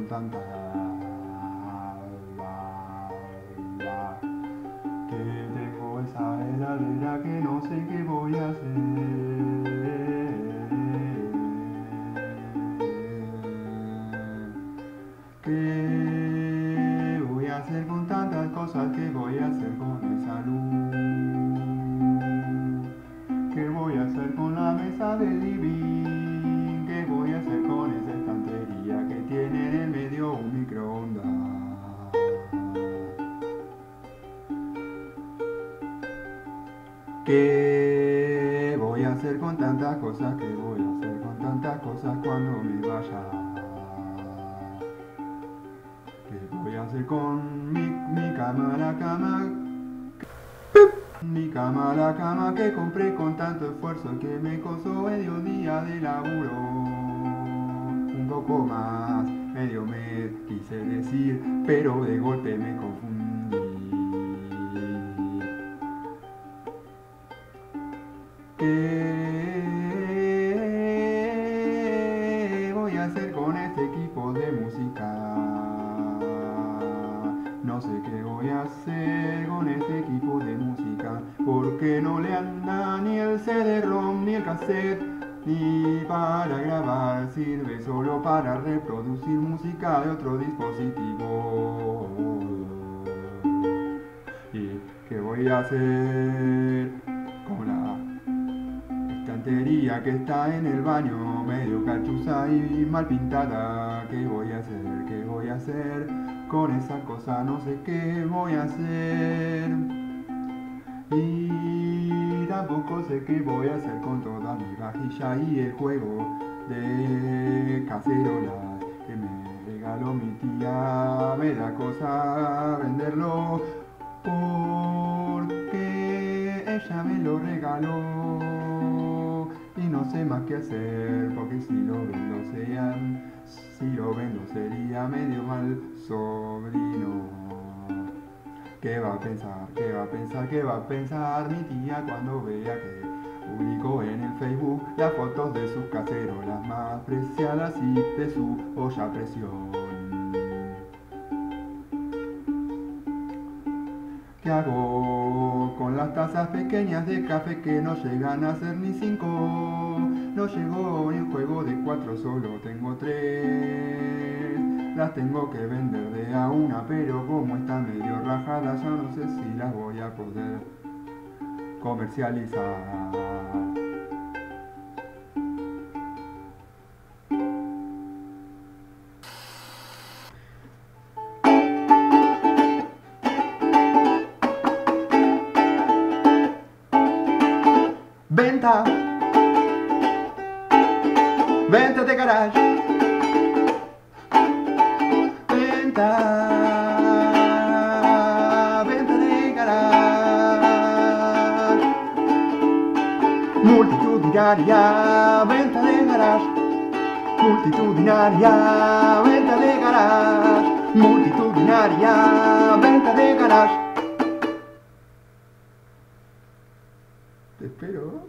con tanta que tengo esa heladera que no sé qué voy a hacer. ¿Qué voy a hacer con tantas cosas? ¿Qué voy a hacer con esa luz? ¿Qué voy a hacer con la mesa de living? ¿Qué voy a hacer con esa estantería que tiene en el medio un microondas? ¿Qué voy a hacer con tantas cosas? ¿Qué voy a hacer con tantas cosas cuando me vaya? ¿Qué voy a hacer con mi cama, la cama? Mi cama, la cama que compré con tanto esfuerzo que me costó medio día de laburo. Un poco más, medio mes, quise decir, pero de golpe me confundí. ¿Qué voy a hacer con este equipo de música? No sé qué voy a hacer con este equipo de música, porque no le anda ni el CD-ROM ni el cassette, ni para grabar, sirve solo para reproducir música de otro dispositivo. ¿Y qué voy a hacer con la estantería que está en el baño, medio cachuza y mal pintada? ¿Qué voy a hacer? ¿Qué voy a hacer con esa cosa? No sé qué voy a hacer. Y tampoco sé qué voy a hacer con toda mi vajilla y el juego de cacerolas que me regaló mi tía. Me da cosa venderlo porque ella me lo regaló y no sé más qué hacer, porque si lo vendo sería medio mal sobrino. ¿Qué va a pensar? ¿Qué va a pensar? ¿Qué va a pensar mi tía cuando vea que publico en el Facebook las fotos de sus cacerolas más preciadas y de su olla a presión? ¿Qué hago con las tazas pequeñas de café que no llegan a ser ni 5? No llegó ni un juego de 4, solo tengo 3. Las tengo que vender de a una, pero como están medio rajadas ya no sé si las voy a poder comercializar. Venta, venta de garage. Venta, venta de garage. Multitudinaria, venta de garage. Multitudinaria, venta de garage. Multitudinaria, venta de garage. Te espero.